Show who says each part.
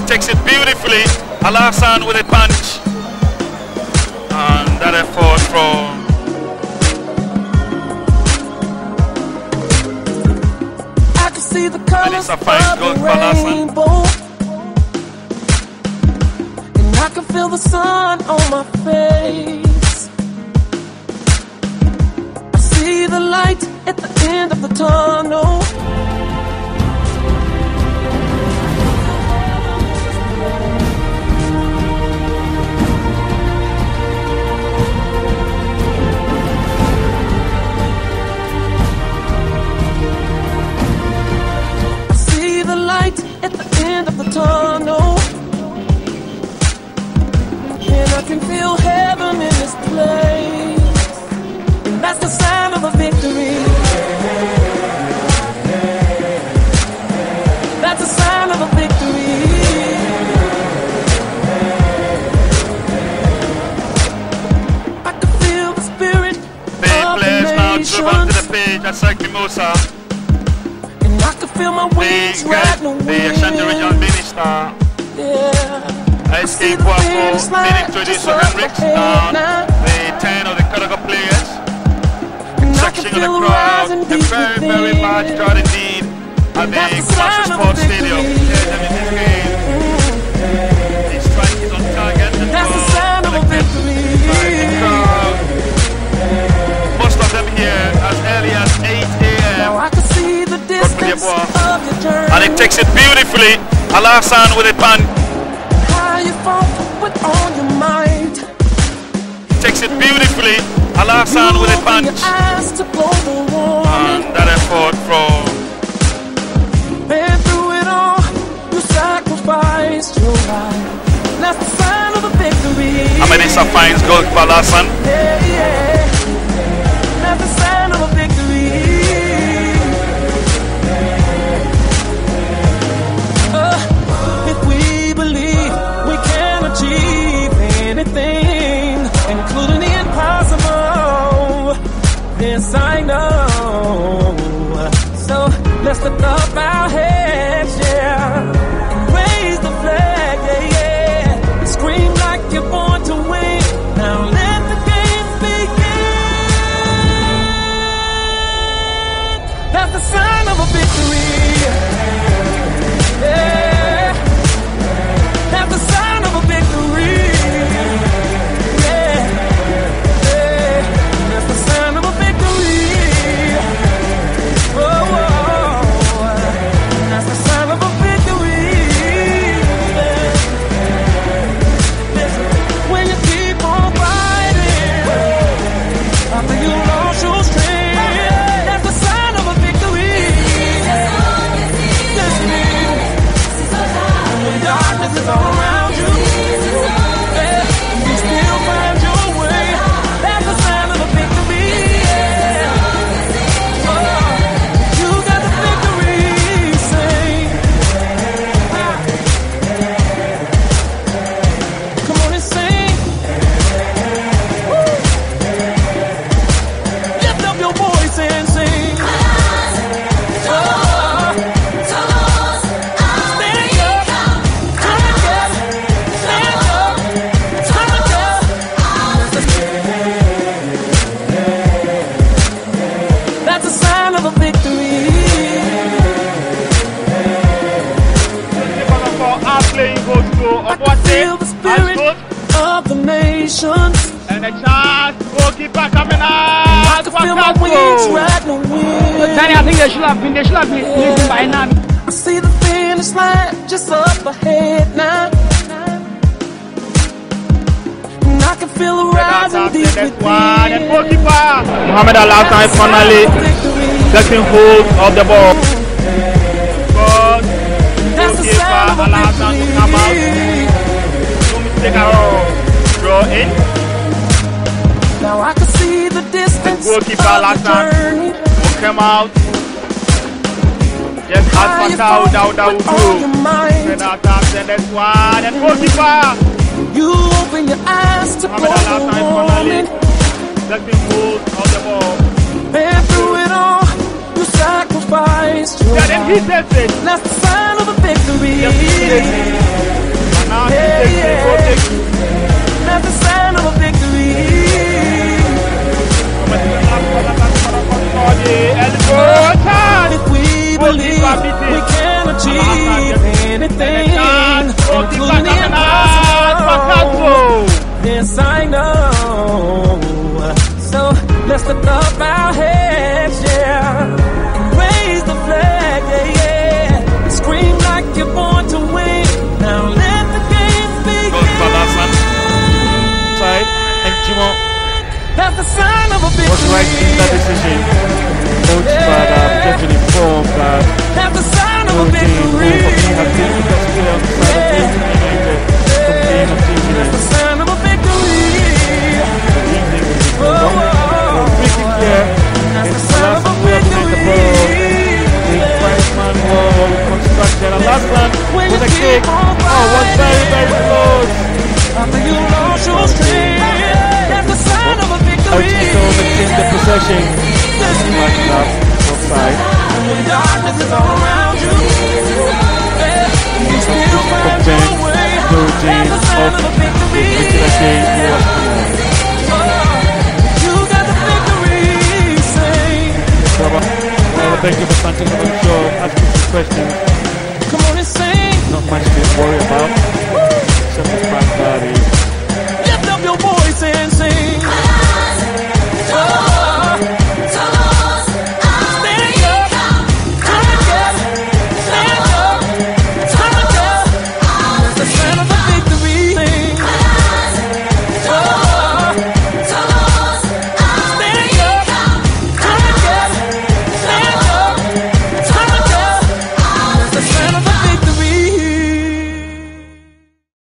Speaker 1: takes it beautifully. Alassane with a punch. And that effort from
Speaker 2: I can see the colors of the
Speaker 1: rainbow,
Speaker 2: and I can feel the sun on my face. I see the light at the end of the tunnel. At the end of the tunnel, and I can feel heaven in this place, and that's the sign of a victory. That's a sign of a victory. I can feel the spirit of the
Speaker 1: players now drove onto the page at Saki Musa.
Speaker 2: I can feel my wings riding the wind.
Speaker 1: The Ashanti Regional Minister.
Speaker 2: Yeah.
Speaker 1: Escape Wafo, being introduced to Hendrix. Now the 10 of the Karaga players. Section of the crowd. A very, very large crowd indeed at the Kumasi Sports Stadium. The strike is on target.
Speaker 2: That's the sign of a victory.
Speaker 1: Most of them here as early as 8 a.m.
Speaker 2: Now I can see the distance of your journey.
Speaker 1: And it takes it beautifully. Alassane with a punch.
Speaker 2: How you fought with all your might.
Speaker 1: Takes it beautifully. Alassane with a punch. And that effort from
Speaker 2: and through it all, you sacrificed your life. That's the sign of a victory.
Speaker 1: Amadisa finds goal for Alassane.
Speaker 2: Yeah, yeah. That's the sign of a victory. If we believe we can achieve anything, including the impossible, yes I know. So let's lift up our heads, yeah, and raise the flag, yeah, yeah. Scream like you're born to win. Now let the games begin. That's the sign of a victory. Yeah, that's the sign of a victory. Yeah, yeah, that's the sign of a victory. Oh, that's the sign of a victory. Listen, when you keep on fighting after you lost your strength, that's the sign of a victory. Darkness is all around you, yeah, you still find your way. That's the sign of a victory, yeah. Oh, you got the victory, sing. Come on and sing. Woo. Lift up your voice and sing.
Speaker 3: I
Speaker 2: feel the spirit of the nations,
Speaker 3: and a chance goalkeeper coming out.
Speaker 2: I can feel my wings riding the wind.
Speaker 3: Danny, I think they should have been leading by now.
Speaker 2: I see the finish line just up ahead now, and I can feel the rising deep within.
Speaker 3: And goalkeeper Mohamed Alassane finally getting hold of the ball.
Speaker 2: That's the sign of a victory.
Speaker 3: Draw in.
Speaker 2: Now I can see the distance of
Speaker 3: goalkeeper
Speaker 2: the journey.
Speaker 3: Will come out. Yes, as Fatah Daouda will do. Then attacks the next one. And goalkeeper.
Speaker 2: You open your eyes to blow the warning.
Speaker 3: Getting hold of the ball.
Speaker 2: And through it all, you sacrificed your life.
Speaker 3: He says it.
Speaker 2: That's the sign of a victory.
Speaker 3: Yes,
Speaker 2: anything, including the impossible. Yes, I know. So let's lift up our heads, yeah, and raise the flag, yeah, yeah. Scream like you're born to win. Now let the game begin.
Speaker 3: Side and Jimo.
Speaker 2: That's the sign of a victory.
Speaker 3: Was right in that decision. Coach Bada just been informed that
Speaker 2: that's the sign of a victory.
Speaker 3: Has been the best player on the side of United from being a team leader.
Speaker 2: That's the sign of a victory.
Speaker 3: The evening is free kick here. It's the last one to the ball. The Christman wall construction. And last one with a kick. Oh, was very, very close.
Speaker 2: After you lost your strength, that's the sign of a victory.
Speaker 3: In the possession. Marking up offside.
Speaker 2: When darkness is all around you, you still find your way. That's the sign of a victory. You got the victory. Say.
Speaker 3: Well, thank you for starting the show. Ask me some questions.